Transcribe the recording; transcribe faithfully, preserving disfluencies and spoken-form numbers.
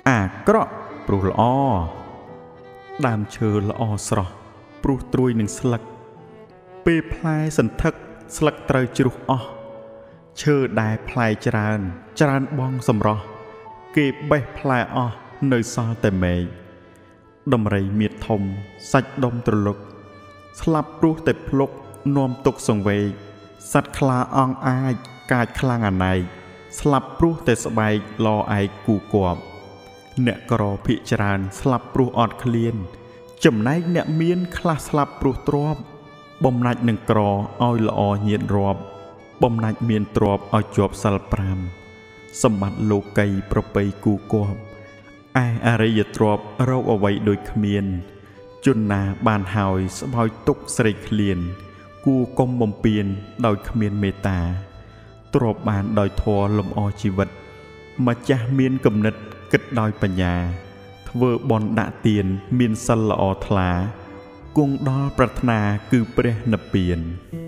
អាក្រក់ព្រោះល្អដើមឈើល្អស្រស់ព្រោះត្រួយនឹងស្លឹកពេលផ្លែសន្ធឹកស្លឹកត្រូវជ្រុះអស់ឈើដែលផ្លែច្រើនច្រើនបងសម្រស់គេបេះផ្លែអស់នៅសល់តែមែកដំរីមៀតធំសាច់ដុំត្រលុកស្លាប់ព្រោះតែភ្លុកនាំទុកសង្វេកសត្វខ្លាអង្អាចកាចខ្លាំងអាណែកស្លាប់ព្រោះតែស្បែកលឯកគូគប់អ្នកក្រភិកច្រើនស្លាប់ព្រោះអត់ឃ្លានចំណែកអ្នកមានខ្លះស្លាប់ព្រោះទ្រព្យបំណាច់នឹងក្រឲ្យល្អញៀនរាប់បំណាច់មានទ្រព្យឲ្យជាប់សិលប្រាំសម្បត្តិលោកីប្រពៃគូគប់ឯអរិយទ្រព្យរកអ្វីដូចគ្មានជនណាបានហើយស្បោយទុកស្រេកឃ្លានគួកុំបំពេញដោយគ្មានមេត្តាទ្រព្យបានដោយធម៌លំអជីវិតម្ចាស់មានគំនិតគិតដោយបញ្ញាធ្វើបុណ្យដាក់ទានមានសិលល្អថ្លាគង់ដល់ប្រាថ្នាគឺព្រះនិព្វាន